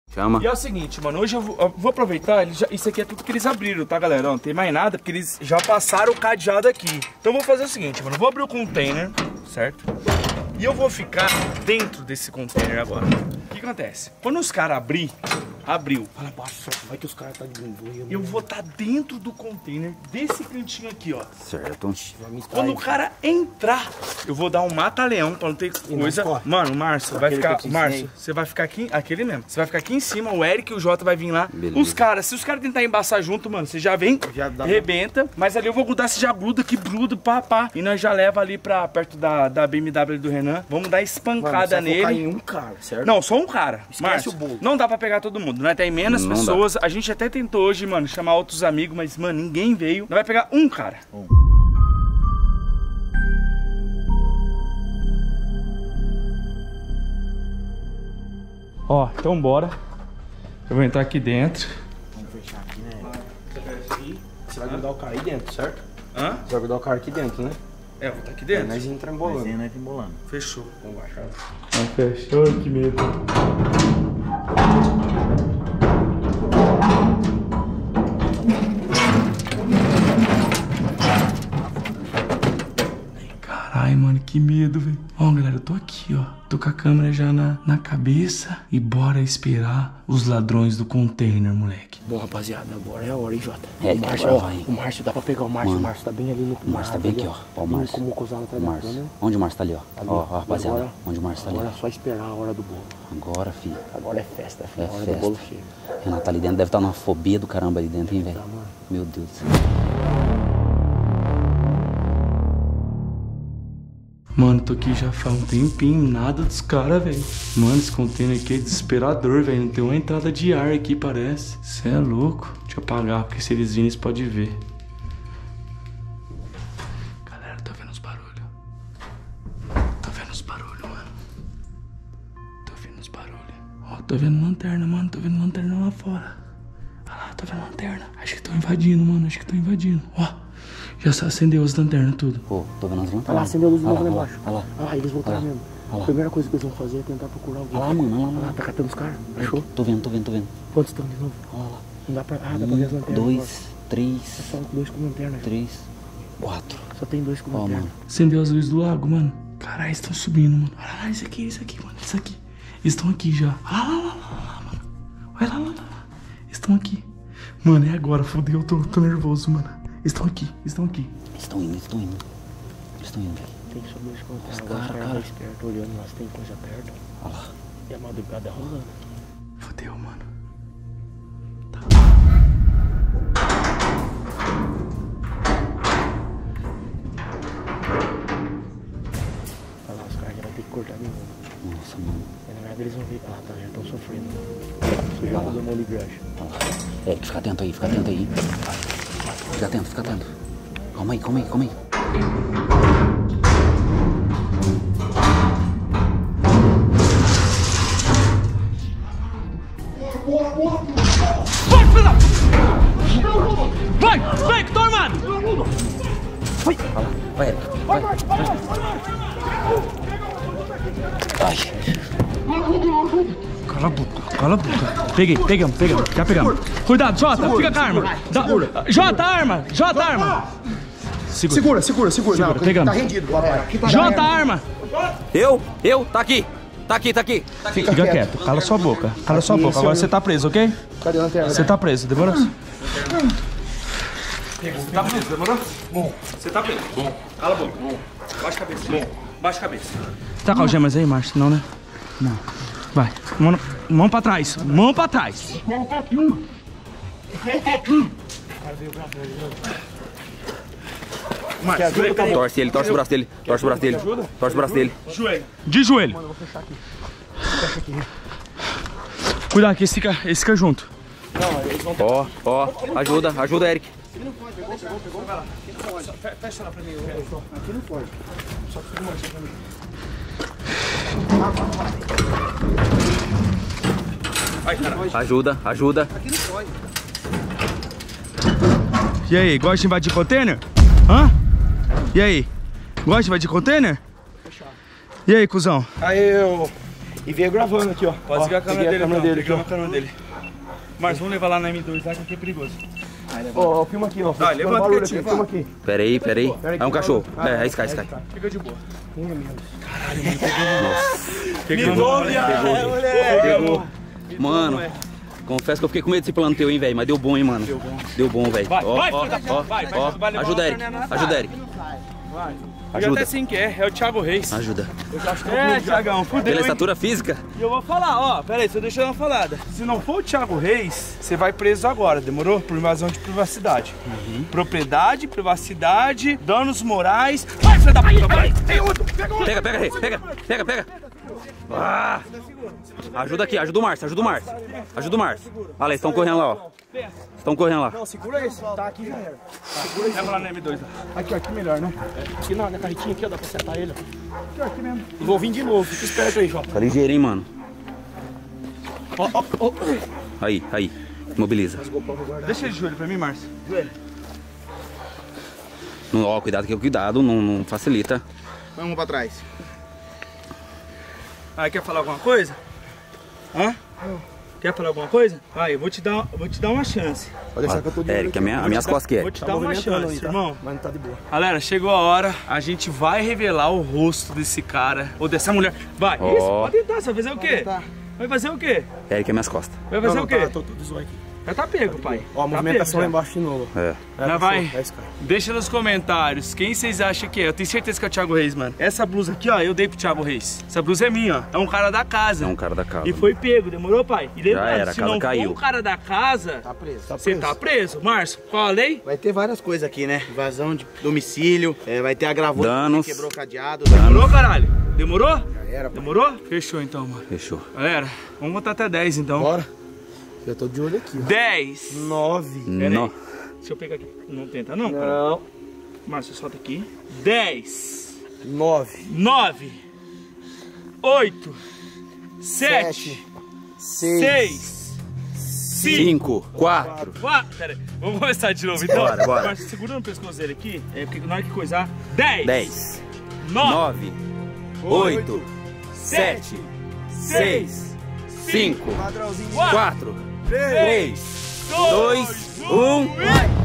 Chama. E é o seguinte, mano, hoje eu vou aproveitar, isso aqui é tudo que eles abriram, tá, galera? Ó, não tem mais nada, porque eles já passaram o cadeado aqui. Então eu vou fazer o seguinte, mano, eu vou abrir o container, certo? E eu vou ficar dentro desse container agora. O que acontece? Quando os caras abriu. Fala baixo, vai que os caras tá de boa. Eu vou estar dentro do container, desse cantinho aqui, ó. Certo. Quando o cara entrar, eu vou dar um mata-leão pra não ter coisa. Mano, o Márcio vai ficar. Márcio, você vai ficar aqui. Aquele mesmo. Você vai ficar aqui em cima, o Eric e o Jota vai vir lá. Beleza. Os caras, se os caras tentarem embaçar junto, mano, você já vem, arrebenta. Mas ali eu vou grudar, você já gruda, que brudo, pá. E nós já leva ali pra perto da BMW do Renan. Vamos dar espancada nele. Focar em um cara, certo? Não, só um cara. Esquece Márcio, o bolo. não dá pra pegar todo mundo, né? Tem menos pessoas. A gente até tentou hoje, mano, chamar outros amigos, mas, mano, ninguém veio. Não vai pegar um cara. Ó, então bora. Eu vou entrar aqui dentro. Vamos fechar aqui, né? Você vai grudar o cara aí dentro, certo? Hã? Você vai grudar o cara aqui dentro, né? É, eu vou estar aqui dentro. Nós entramos embolando. Fechou. Vamos baixar. Fechou, que medo. Caralho, mano, que medo, velho. Ó, galera, eu tô aqui, ó. Tô com a câmera já na cabeça. E bora esperar os ladrões do container, moleque. Bom, rapaziada, agora é a hora, hein, Jota? É, O Márcio, dá pra pegar o Márcio. O Márcio tá bem ali no... O Márcio tá bem aqui, ó. Ó, o Márcio. Como cozado atrás da câmera. Onde o Márcio tá ali, ó. Ali. Ó, rapaziada. Agora, onde o Márcio tá ali. Agora é só esperar a hora do bolo. Agora, filho. Agora é festa, filho. É A hora festa. do bolo chega. Renato ali dentro deve estar numa fobia do caramba ali dentro, hein, velho? Tá, mano. Meu Deus do céu. Mano, tô aqui já faz um tempinho, nada dos caras, velho. Mano, esse container aqui é desesperador, velho. Não tem uma entrada de ar aqui, parece. Cê é louco. Deixa eu apagar, porque se eles virem, eles podem ver. Galera, tô vendo os barulhos. Tô vendo os barulhos, mano. Tô vendo os barulhos. Ó, tô vendo lanterna, mano. Tô vendo lanterna lá fora. Olha lá, tô vendo lanterna. Acho que tô invadindo, mano. Acho que tô invadindo. Ó. Já acendeu as lanternas, tudo. Pô, tô vendo as lanternas. Olha lá, acendeu a luz de novo lá embaixo. Olha lá. Ah, eles voltaram mesmo. A primeira coisa que eles vão fazer é tentar procurar alguém. Olha lá, mano. Olha lá, tá catando os caras. Achou? Tô vendo. Quantos estão de novo? Olha lá. Não dá pra... Ah, dá pra ver as lanternas. 2, 3, É só 2 com lanterna. 3, 4. Só tem 2 com Ó, lanterna. mano. Acendeu as luzes do lago, mano. Caralho, estão subindo, mano. Olha lá, isso aqui, mano. Isso aqui. Eles estão aqui já. Olha lá, mano. Olha lá. Eles estão aqui. Mano, é agora, fodeu. Eu tô nervoso, mano. Eles estão aqui. Estão indo, velho. Tem só 2 com lanterna. Agora os caras tá esperto olhando lá se tem coisa perto. Olha lá. E a madrugada rolando. Fodeu, mano. Tá. Olha lá, os caras já vão ter que cortar de novo. Nossa, mano. E na verdade eles vão ver. Ah, tá, já estão sofrendo. Sujado do molho grande. Olha lá. Eric, fica atento aí. Fica atento. Calma aí. Vai, filha! Vai, que tô armado! Vai. Olha lá. Vai, Eric. Vai. Ai. Cala a boca. Pegamos. Já pegamos. Cuidado, Jota, fica com a arma. Jota, arma. Segura. Não, pegamos. Tá rendido, papai. Jota, arma. Eu? Tá aqui. Fica quieto, cala sua boca. Agora você tá preso, ok? Cadê a lanterna? Você tá preso, demorou? Tá preso, demorou? Bom. Você tá preso. Bom. Cala a boca. Bom. Baixa a cabeça. Bom. Baixa a cabeça. Tá com algemas aí, Márcio? Não, né? Não. Vai. Mão pra trás. Márcio, Torce o braço dele. Joelho. De joelho. Mano, eu vou fechar aqui. Fecha aqui. Cuidado que esse fica junto. Não, eles vão... Ó, ajuda, Eric. Aqui não pode, pegou. Vai lá. Aqui não pode. Fecha lá pra mim. Aqui não pode. Só que filma isso pra mim. Vai, cara. Ajuda. Aqui não pode. E aí, gosta de invadir container? Hã? E aí? Gosta de invadir container? Fechado. E aí, cuzão? Aí eu E veio gravando aqui, ó. Pode seguir a câmera dele, então. dele Pegamos a câmera dele. Mas vamos levar lá na M2 lá que aqui é perigoso. Ó, filma aqui, ó. Tá, levanta barulho quietinho, aqui, filma aqui. Pera aí. É um cachorro. É Sky. Fica de boa. Caralho, Pegou, Pegou. Mano, confesso que eu fiquei com medo desse plano teu, hein, velho. Mas deu bom, hein, mano. Deu bom, velho. Ó. Ajuda, Eric. Eu já até sei quem é o Thiago Reis. Ajuda. Thiagão, fudeu, Pela hein? estatura física? E eu vou falar, ó, pera aí, deixa eu dar uma falada. Se não for o Thiago Reis, você vai preso agora, demorou? Por invasão de privacidade. Propriedade, privacidade, danos morais. Vai, filho da puta, vai! Tem outro! Pega, Reis. Pega. Ah. Ajuda aqui, ajuda o Márcio. Olha lá, estão correndo lá, ó. Não, segura esse. Tá aqui já era. Leva lá na M2. Aqui melhor, né? Aqui na carretinha aqui, ó, dá pra acertar ele, ó. Aqui mesmo. E vou vir de novo, fica esperto aí, João. Tá ligeiro, hein, mano. Ó. Aí. Mobiliza. Deixa ele de joelho pra mim, Márcio. Joelho. Não, ó, cuidado, não facilita. Vamos pra trás. Aí, quer falar alguma coisa? Hã? Quer falar alguma coisa? Aí, eu vou te dar uma chance. Pode deixar que eu tô de Eric, as minhas costas que é. Vou te dar uma chance, aí, tá? irmão. Mas não tá de boa. Galera, chegou a hora, a gente vai revelar o rosto desse cara, ou dessa mulher. Vai, Ó. isso, pode tentar, você vai fazer o quê? Vai fazer o quê? Eric, minhas costas. Vai fazer o quê? Tô tudo zoado aqui. Já tá pego, pai. Ó, a Tá movimentação lá pego, já. embaixo de novo. É. Já vai. É esse cara. Deixa nos comentários quem vocês acham que é. Eu tenho certeza que é o Thiago Reis, mano. Essa blusa aqui, ó, eu dei pro Thiago Reis. Essa blusa é minha, ó. É um cara da casa. É um cara da casa. E foi pego, demorou, pai? E lembrando, era, a se casa não caiu. for um cara da casa, Tá preso. você tá preso. Márcio, qual a lei? Vai ter várias coisas aqui, né? Invasão de domicílio, vai ter agravante, Danos. quebrou o cadeado. Demorou, caralho? Demorou? Já era, pô. Demorou? Fechou então, mano. Fechou. Galera, vamos contar até 10 então. Bora. Eu tô de olho aqui, ó. 10. 9. Pera Não. aí. Deixa eu pegar aqui. Não tenta não, cara. Não. Márcio, solta aqui. 10. 9. 9. 8. 7. 6. 5, 4. 4. Pera aí. Vamos começar de novo então. Bora. Márcio, segura no pescoço dele aqui. Porque na hora que coisar. 10. 10, 9. 9, 8, 7, 6, 5, 4, 3, 2, 1.